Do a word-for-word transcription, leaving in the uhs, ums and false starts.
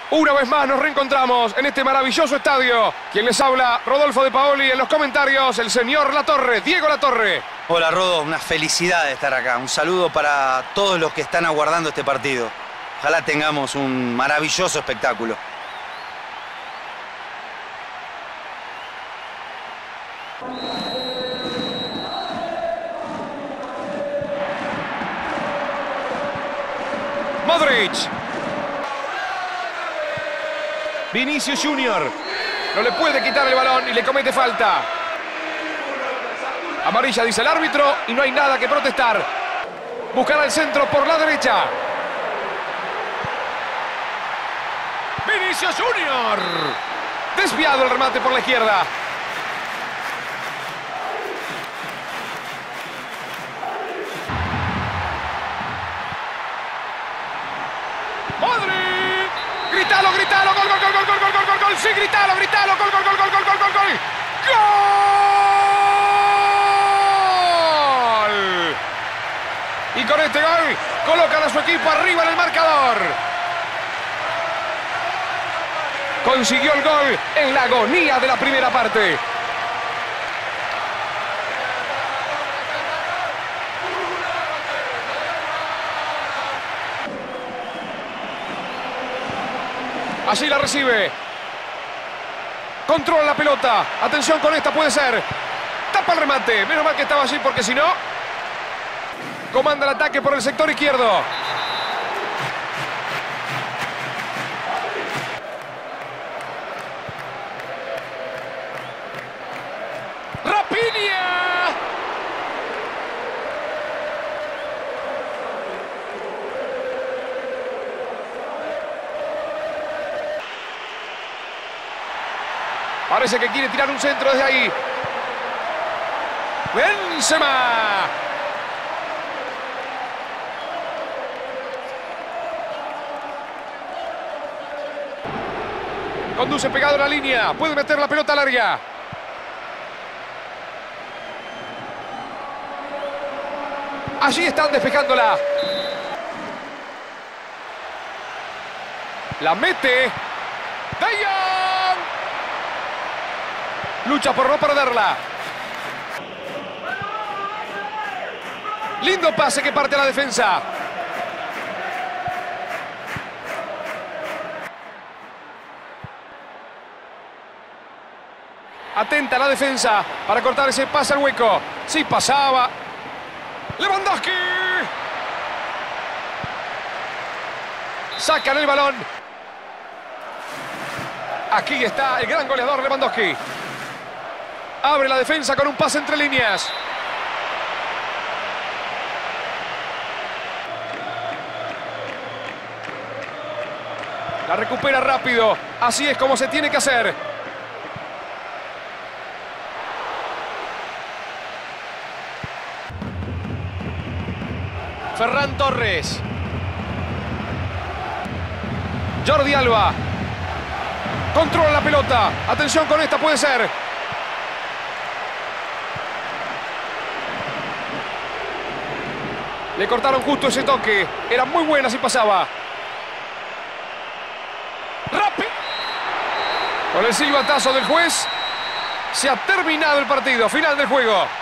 Una vez más nos reencontramos en este maravilloso estadio. Quien les habla, Rodolfo de Paoli. En los comentarios, el señor Latorre, Diego Latorre. Hola, Rodo, una felicidad de estar acá. Un saludo para todos los que están aguardando este partido. Ojalá tengamos un maravilloso espectáculo. Modric. Vinicius Junior. No le puede quitar el balón y le comete falta. Amarilla, dice el árbitro, y no hay nada que protestar. Buscará el centro por la derecha. Vinicius Junior. Desviado el remate por la izquierda. Modric. Gritalo, gritalo, gol, gol, gol, gol, gol, gol, gol, gol, gol. Sí, gritalo, gritalo, gol, gol, gol, gol, gol, gol, gol, gol. ¡Gol! Y con este gol colocan a su equipo arriba en el marcador. Consiguió el gol en la agonía de la primera parte. Allí la recibe. Controla la pelota. Atención con esta, puede ser. Tapa el remate. Menos mal que estaba allí porque si no... Comanda el ataque por el sector izquierdo. ¡Rapiña! Parece que quiere tirar un centro desde ahí. Benzema. Conduce pegado a la línea. Puede meter la pelota larga. Allí están despejándola. La mete. De Jong. Lucha por no perderla. Lindo pase que parte a la defensa. Atenta la defensa para cortar ese pase al hueco. Sí pasaba. Lewandowski. Sacan el balón. Aquí está el gran goleador Lewandowski. Abre la defensa con un pase entre líneas. La recupera rápido. Así es como se tiene que hacer. Ferran Torres. Jordi Alba. Controla la pelota. Atención con esta, puede ser. Le cortaron justo ese toque. Era muy buena si pasaba. ¡Rápido! Con el silbatazo del juez se ha terminado el partido. Final del juego.